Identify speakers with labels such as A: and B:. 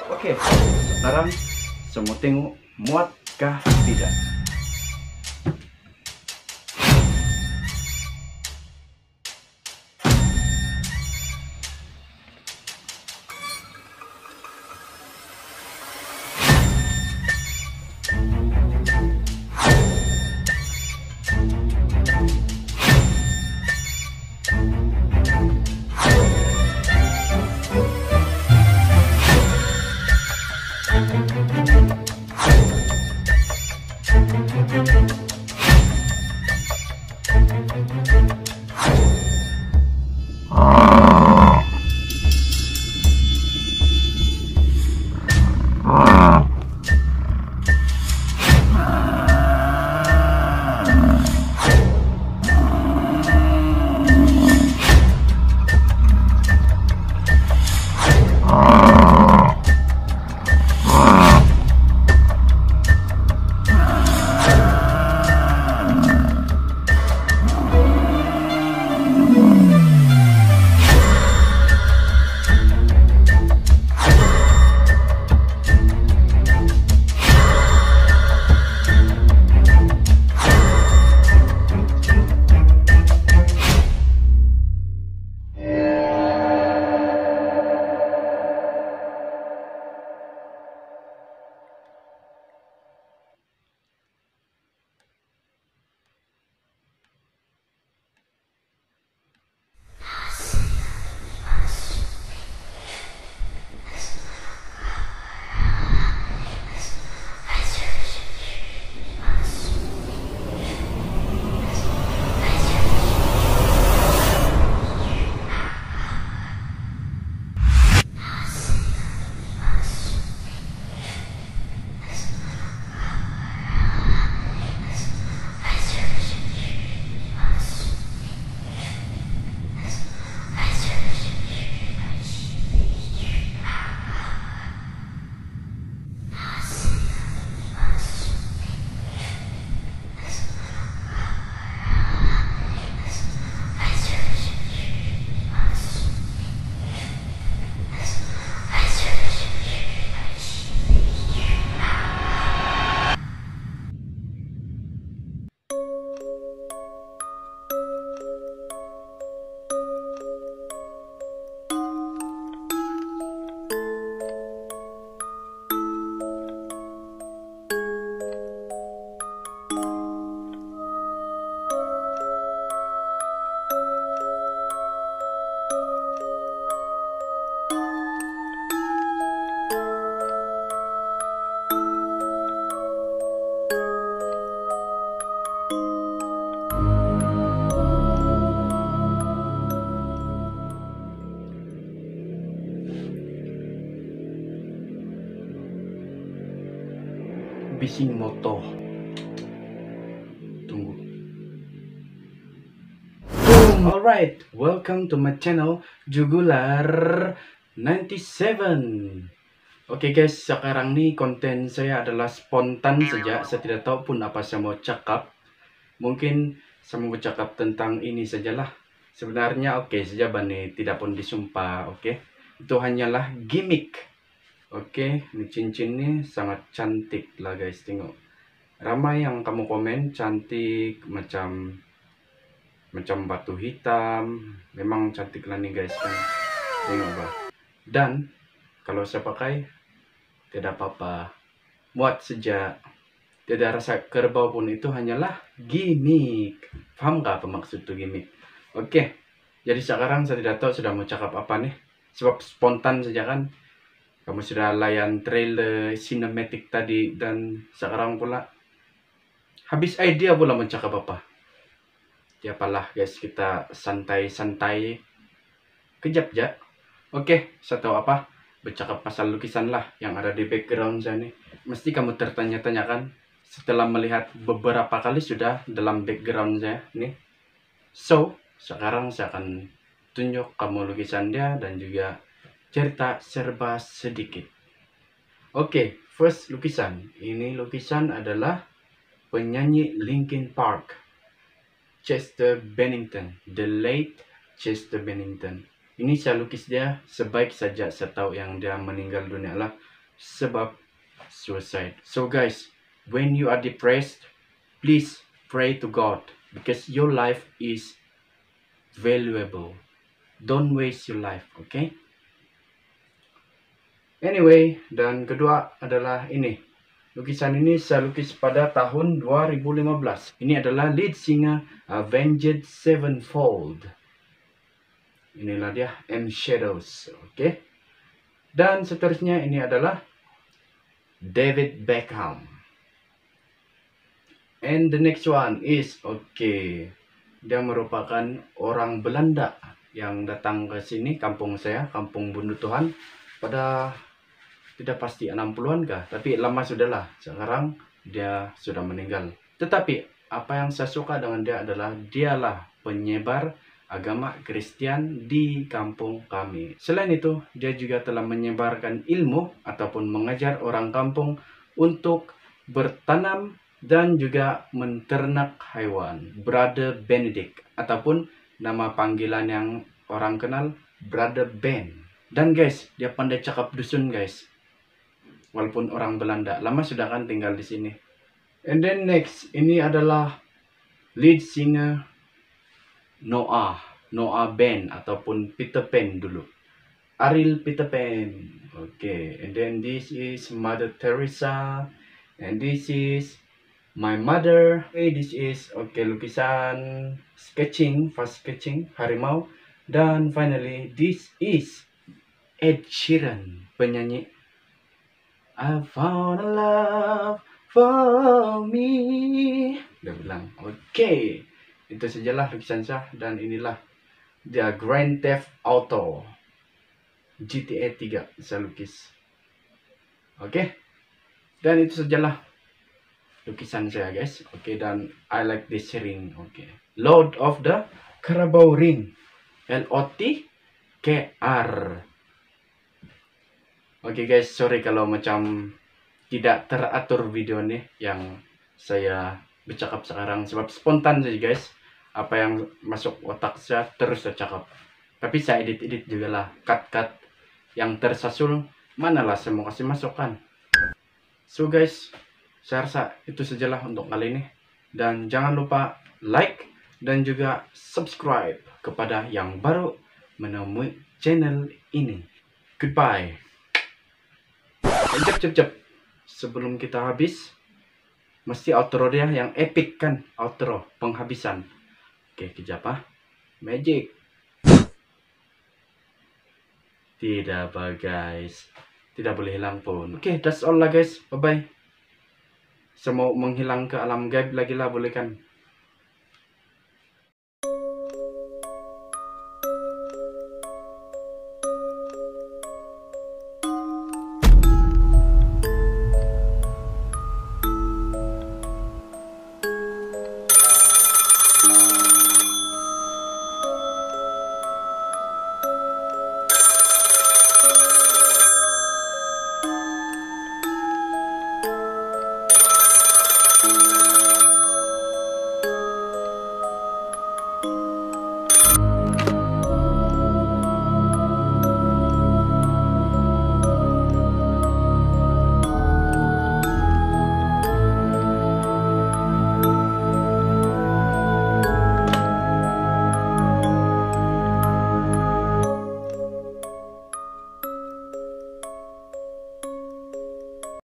A: Oke, sekarang semua tengok muatkah tidak. Bising motor. Tunggu. Boom! Alright, welcome to my channel Jugular 97. Oke guys, sekarang nih konten saya adalah spontan saja. Saya tidak tahu pun apa saya mau cakap. Mungkin saya mau cakap tentang ini sajalah. Sebenarnya oke saja Bani, tidak pun disumpah, oke. Itu hanyalah gimmick. Oke, ini cincinnya sangat cantik lah guys, tengok. Ramai yang kamu komen cantik macam batu hitam. Memang cantik lah nih guys kan. Tengok bah. Dan kalau saya pakai tidak apa-apa. Muat saja. Tidak rasa kerbau pun, itu hanyalah gimmick. Paham gak apa maksud tuh gimmick? Oke. Jadi sekarang saya tidak tahu sudah mau cakap apa nih. Sebab spontan saja kan. Kamu sudah layan trailer sinematik tadi dan sekarang pula habis idea pula mencakap apa. Ya apalah guys, kita santai-santai kejap ya. Oke, saya tahu apa. Bercakap pasal lukisan lah yang ada di background saya nih. Mesti kamu tertanya-tanya kan setelah melihat beberapa kali sudah dalam background saya nih. So, sekarang saya akan tunjuk kamu lukisan dia dan juga cerita serba sedikit. Oke, first lukisan. Ini lukisan adalah penyanyi Linkin Park, Chester Bennington, the late Chester Bennington. Ini saya lukis dia sebaik saja saya tahu yang dia meninggal dunia lah. sebab suicide. So guys, when you are depressed, please pray to God because your life is valuable. Don't waste your life, okay? Anyway, dan kedua adalah ini. Lukisan ini saya lukis pada tahun 2015. Ini adalah lead singer Avenged Sevenfold. Inilah dia, and Shadows, okay? Dan seterusnya ini adalah David Beckham. And the next one is, okay, dia merupakan orang Belanda yang datang ke sini, kampung saya, Kampung Bundu Tuhan, pada tidak pasti 60-an kah, tapi lama sudahlah. Sekarang dia sudah meninggal. Tetapi apa yang saya suka dengan dia adalah dialah penyebar agama Kristen di kampung kami. Selain itu, dia juga telah menyebarkan ilmu ataupun mengajar orang kampung untuk bertanam dan juga menternak hewan. Brother Benedict, ataupun nama panggilan yang orang kenal Brother Ben. Dan guys, dia pandai cakap dusun guys. Walaupun orang Belanda, lama sudah kan tinggal di sini. And then next, ini adalah lead singer Noah Ben ataupun Peter Pan dulu. Ariel Peter Pan. Okay, and then this is Mother Teresa, and this is my mother. Okay, this is lukisan sketching, fast sketching harimau. Dan finally, this is Ed Sheeran, penyanyi I found a love for me. Dia bilang, okay, itu sajalah lukisan saya. Dan inilah dia Grand Theft Auto GTA 3 saya lukis. Okay, dan itu sajalah lukisan saya guys. Okay, dan I like this ring. Okay, Lord of the Carabao Ring, LOTKR. Oke guys, sorry kalau macam tidak teratur video nih yang saya bercakap sekarang, sebab spontan saja guys. Apa yang masuk otak saya terus saya cakap. Tapi saya edit juga lah, cut yang tersasul manalah saya mau kasih masukan. So guys, saya rasa itu sajalah untuk kali ini. Dan jangan lupa like dan juga subscribe kepada yang baru menemui channel ini. Goodbye. Cep. Sebelum kita habis, mesti outro dia yang epic kan, outro penghabisan. Oke, kejap magic. Tidak apa guys, tidak boleh hilang pun. Oke, that's all lah guys, bye bye. Saya mau menghilang ke alam gaib lagi lah, boleh kan?